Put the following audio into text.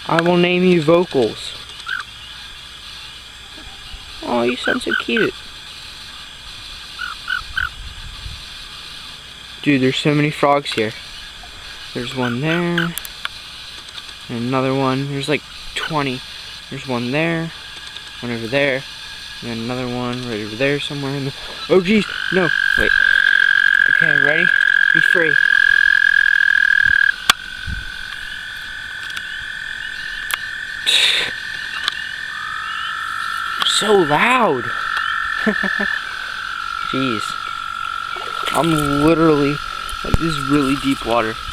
I will name you Vocals. Oh, you sound so cute. Dude, there's so many frogs here. There's one there. And another one. There's like 20. There's one there. One over there. And then another one right over there somewhere in the... Oh, geez. No. Wait. Okay, ready? Be free. So loud. Jeez. I'm literally... Like, this is really deep water.